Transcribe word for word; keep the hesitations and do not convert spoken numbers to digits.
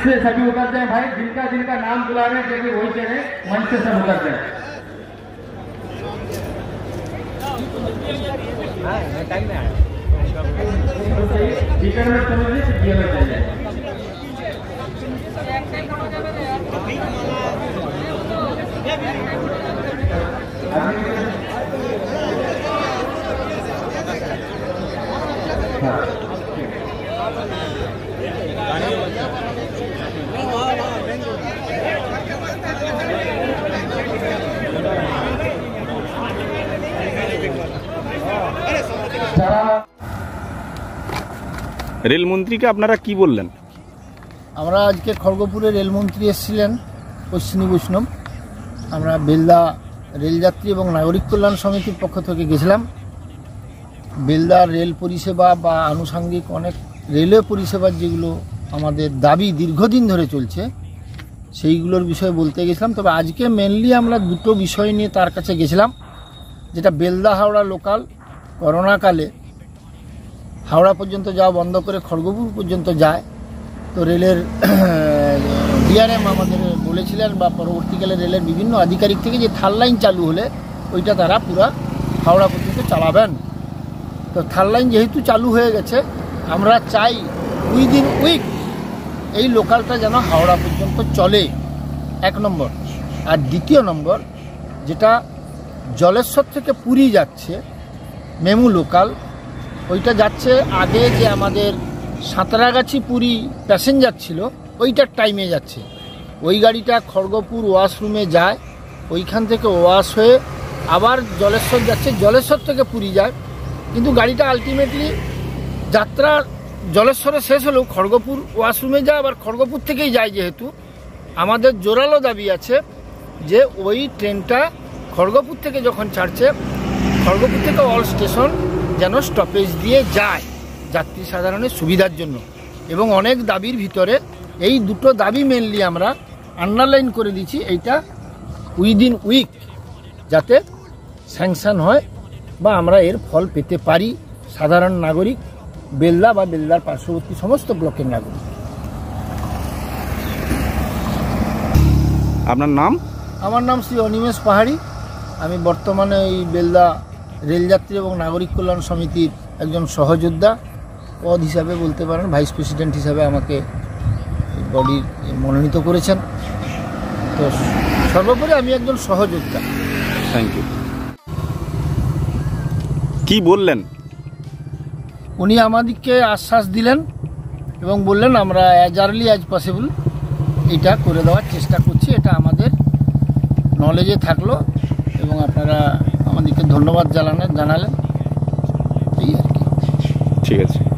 से सभी उतर जाए भाई, जिनका जिनका नाम बुला रहे हैं वही कह रहे हैं, मंच से सब उतर जाए। टाइम में आया स्पीकर में समझिए कि दिया में चाहिए। রেলমন্ত্রীকে আপনারা কি বললেন? আমরা আজকে খড়গপুরে রেলমন্ত্রী এসেছিলেন অশ্বিনী বৈষ্ণব, আমরা বেলদা রেলযাত্রী এবং নাগরিক কল্যাণ সমিতির পক্ষ থেকে গেছিলাম। বেলদার রেল পরিষেবা বা আনুষঙ্গিক অনেক রেলওয়ে পরিষেবার যেগুলো আমাদের দাবি দীর্ঘদিন ধরে চলছে সেইগুলোর বিষয়ে বলতে গেছিলাম। তবে আজকে মেনলি আমরা দুটো বিষয় নিয়ে তার কাছে গেছিলাম, যেটা বেলদা হাওড়া লোকাল করোনাকালে হাওড়া পর্যন্ত যাওয়া বন্ধ করে খড়গপুর পর্যন্ত যায়। তো রেলের ডিআরএম আমাদের বলেছিলেন বা পরবর্তীকালে রেলের বিভিন্ন আধিকারিক থেকে যে থার্ড লাইন চালু হলে ওইটা তারা পুরা হাওড়া পর্যন্ত চালাবেন। তো থার্ড লাইন যেহেতু চালু হয়ে গেছে, আমরা চাই উইদিন উইক এই লোকালটা যেন হাওড়া পর্যন্ত চলে, এক নম্বর। আর দ্বিতীয় নম্বর, যেটা জলেশ্বর থেকে পুরী যাচ্ছে মেমু লোকাল, ওইটা যাচ্ছে আগে যে আমাদের সাঁতরাগাছি পুরী প্যাসেঞ্জার ছিল ওইটার টাইমে যাচ্ছে। ওই গাড়িটা খড়গপুর ওয়াশরুমে যায়, ওইখান থেকে ওয়াশ হয়ে আবার জলেশ্বর যাচ্ছে, জলেশ্বর থেকে পুরী যায়। কিন্তু গাড়িটা আলটিমেটলি যাত্রা জলেশ্বরে শেষ হলেও খড়গপুর ওয়াশরুমে যায়, আবার খড়গপুর থেকেই যায়। যেহেতু আমাদের জোরালো দাবি আছে যে ওই ট্রেনটা খড়গপুর থেকে যখন ছাড়ছে, খড়গপুর থেকে অল স্টেশন যেন স্টপেজ দিয়ে যায় যাত্রী সাধারণের সুবিধার জন্য। এবং অনেক দাবির ভিতরে এই দুটো দাবি মেনলি আমরা আন্ডারলাইন করে দিচ্ছি, এইটা উইদিন উইক যাতে স্যাংশন হয় বা আমরা এর ফল পেতে পারি সাধারণ নাগরিক, বেলদা বা বেলদার পার্শ্ববর্তী সমস্ত ব্লকের নাগরিক। আপনার নাম? আমার নাম শ্রী অনিমেষ পাহাড়ি। আমি বর্তমানে এই বেলদা রেলযাত্রী এবং নাগরিক কল্যাণ সমিতির একজন সহযোদ্ধা পদ হিসাবে বলতে পারেন, ভাইস প্রেসিডেন্ট হিসাবে আমাকে বডির মনোনীত করেছেন। তো সর্বোপরি আমি একজন সহযোদ্ধা। Thank you. কি বললেন? উনি আমাদেরকে আশ্বাস দিলেন এবং বললেন আমরা অ্যাজ আর্লি অ্যাজ পসিবল এটা করে দেওয়ার চেষ্টা করছি। এটা আমাদের নলেজে থাকলো এবং আপনারা আমাদেরকে ধন্যবাদ জানালেন জানালেন এই আর কি। ঠিক আছে।